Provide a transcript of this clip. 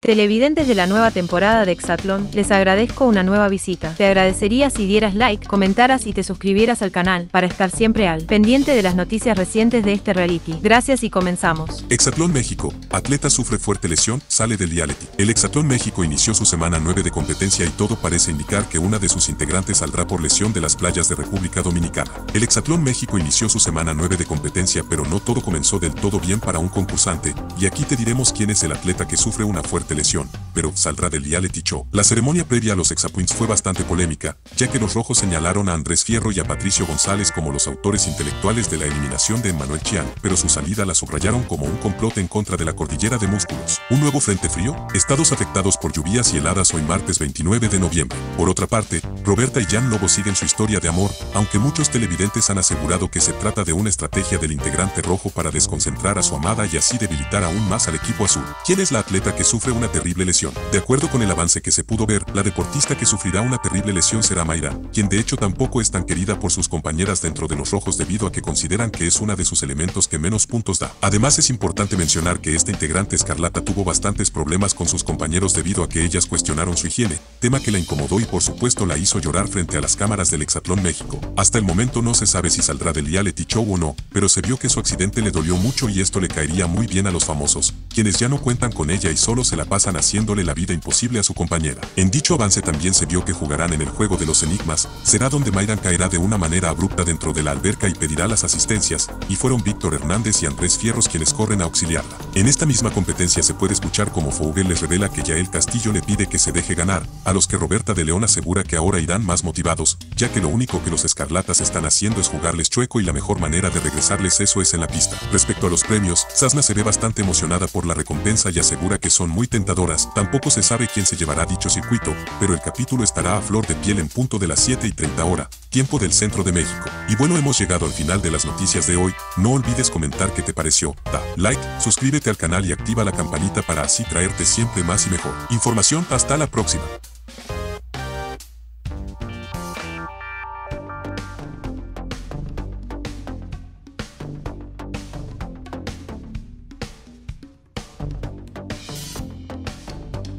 Televidentes de la nueva temporada de Exatlón, les agradezco una nueva visita. Te agradecería si dieras like, comentaras y te suscribieras al canal para estar siempre al pendiente de las noticias recientes de este reality. Gracias y comenzamos. Exatlón México. Atleta sufre fuerte lesión, sale del reality. El Exatlón México inició su semana 9 de competencia y todo parece indicar que una de sus integrantes saldrá por lesión de las playas de República Dominicana. El Exatlón México inició su semana 9 de competencia, pero no todo comenzó del todo bien para un concursante, y aquí te diremos quién es el atleta que sufre una fuerte lesión, pero saldrá del reality show. La ceremonia previa a los Exapoints fue bastante polémica, ya que los rojos señalaron a Andrés Fierro y a Patricio González como los autores intelectuales de la eliminación de Emmanuel Chiang, pero su salida la subrayaron como un complot en contra de la cordillera de músculos. Un nuevo frente frío, estados afectados por lluvias y heladas hoy martes 29 de noviembre. Por otra parte, Roberta y Jan Lobo siguen su historia de amor, aunque muchos televidentes han asegurado que se trata de una estrategia del integrante rojo para desconcentrar a su amada y así debilitar aún más al equipo azul. ¿Quién es la atleta que sufre una terrible lesión? De acuerdo con el avance que se pudo ver, la deportista que sufrirá una terrible lesión será Mayra, quien de hecho tampoco es tan querida por sus compañeras dentro de los rojos debido a que consideran que es una de sus elementos que menos puntos da. Además es importante mencionar que esta integrante escarlata tuvo bastantes problemas con sus compañeros debido a que ellas cuestionaron su higiene, tema que la incomodó y por supuesto la hizo llorar frente a las cámaras del Exatlón México. Hasta el momento no se sabe si saldrá del reality show o no, pero se vio que su accidente le dolió mucho y esto le caería muy bien a los famosos, quienes ya no cuentan con ella y solo se la pasan haciéndole la vida imposible a su compañera. En dicho avance también se vio que jugarán en el juego de los enigmas, será donde Mayra caerá de una manera abrupta dentro de la alberca y pedirá las asistencias, y fueron Víctor Hernández y Andrés Fierros quienes corren a auxiliarla. En esta misma competencia se puede escuchar como Foguel les revela que Yael Castillo le pide que se deje ganar, a los que Roberta de León asegura que ahora irán más motivados, ya que lo único que los escarlatas están haciendo es jugarles chueco y la mejor manera de regresarles eso es en la pista. Respecto a los premios, Sasna se ve bastante emocionada por la recompensa y asegura que son muy tentadoras. Tampoco se sabe quién se llevará dicho circuito, pero el capítulo estará a flor de piel en punto de las 7:30 hora, tiempo del centro de México. Y bueno, hemos llegado al final de las noticias de hoy. No olvides comentar qué te pareció, da like, suscríbete al canal y activa la campanita para así traerte siempre más y mejor información. Hasta la próxima.